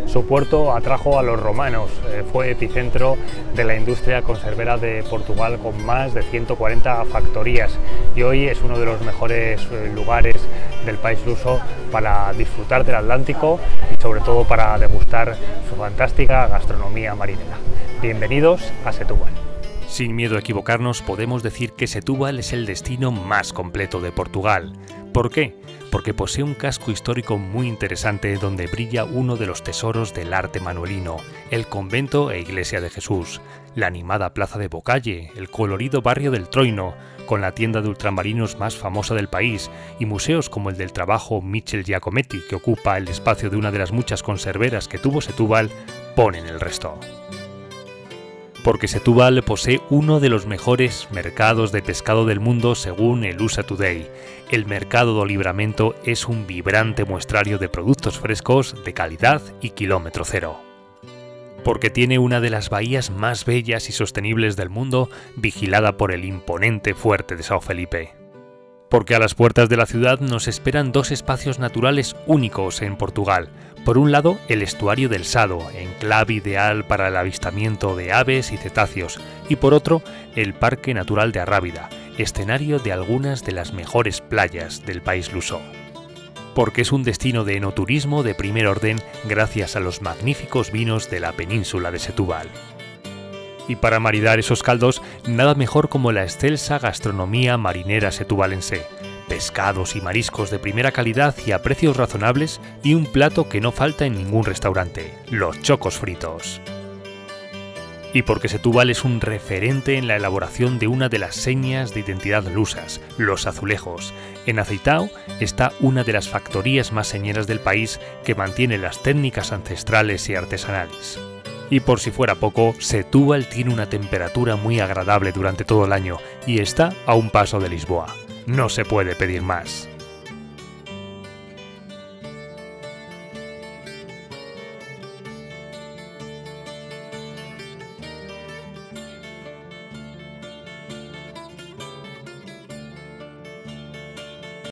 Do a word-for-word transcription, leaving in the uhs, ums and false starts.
Su puerto atrajo a los romanos, eh, fue epicentro de la industria conservera de Portugal con más de ciento cuarenta factorías y hoy es uno de los mejores eh, lugares del país luso para disfrutar del Atlántico y sobre todo para degustar su fantástica gastronomía marinera. Bienvenidos a Setúbal. Sin miedo a equivocarnos, podemos decir que Setúbal es el destino más completo de Portugal. ¿Por qué? Porque posee un casco histórico muy interesante donde brilla uno de los tesoros del arte manuelino, el convento e iglesia de Jesús, la animada plaza de Bocalle, el colorido barrio del Troino, con la tienda de ultramarinos más famosa del país, y museos como el del trabajo Michel Giacometti, que ocupa el espacio de una de las muchas conserveras que tuvo Setúbal, ponen el resto. Porque Setúbal posee uno de los mejores mercados de pescado del mundo según el U S A Today. El mercado do Livramento es un vibrante muestrario de productos frescos, de calidad y kilómetro cero. Porque tiene una de las bahías más bellas y sostenibles del mundo, vigilada por el imponente fuerte de São Felipe. Porque a las puertas de la ciudad nos esperan dos espacios naturales únicos en Portugal. Por un lado, el estuario del Sado, enclave ideal para el avistamiento de aves y cetáceos, y por otro, el Parque Natural de Arrábida, escenario de algunas de las mejores playas del país luso. Porque es un destino de enoturismo de primer orden gracias a los magníficos vinos de la península de Setúbal. Y para maridar esos caldos, nada mejor como la excelsa gastronomía marinera setubalense. Pescados y mariscos de primera calidad y a precios razonables, y un plato que no falta en ningún restaurante, los chocos fritos. Y porque Setúbal es un referente en la elaboración de una de las señas de identidad lusas, los azulejos. En Aceitao está una de las factorías más señeras del país que mantiene las técnicas ancestrales y artesanales. Y por si fuera poco, Setúbal tiene una temperatura muy agradable durante todo el año y está a un paso de Lisboa. No se puede pedir más.